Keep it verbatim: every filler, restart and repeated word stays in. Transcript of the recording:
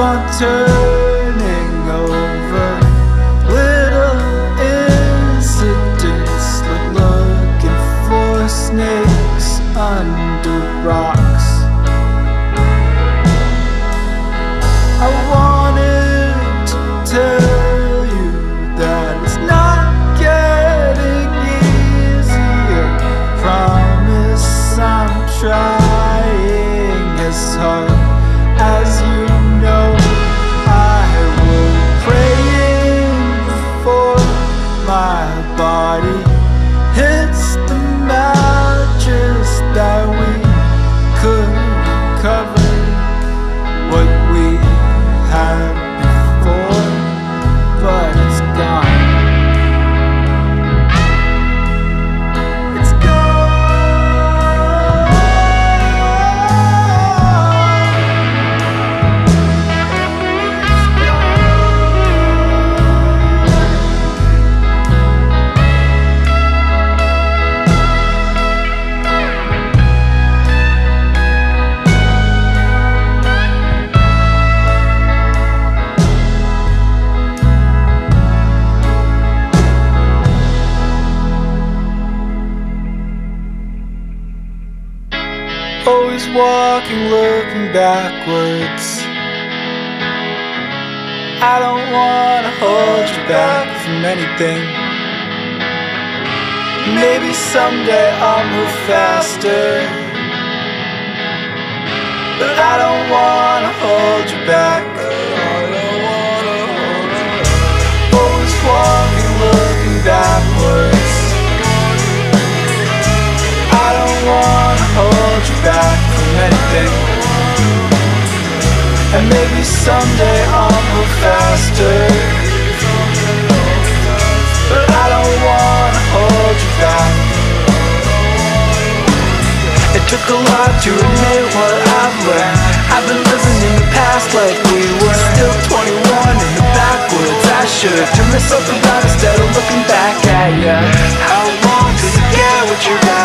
on turning over little incidents, like looking for snakes under rocks. I wanted to tell you that it's not getting easier. Promise I'm trying as hard as you know I will. Praying before my body hits the mattress that we could recover what we had before, but it's gone. It's always walking, looking backwards. I don't wanna hold you back from anything. Maybe someday I'll move faster, but I don't wanna hold you back. Always walking, looking backwards. I don't wanna hold you back from anything. And maybe someday I'll move faster, but I don't wanna hold you back. It took a lot to admit what I've learned. I've been living in the past like we were still twenty-one in the backwoods. I should turn myself around instead of looking back at ya. How long till you get what you want?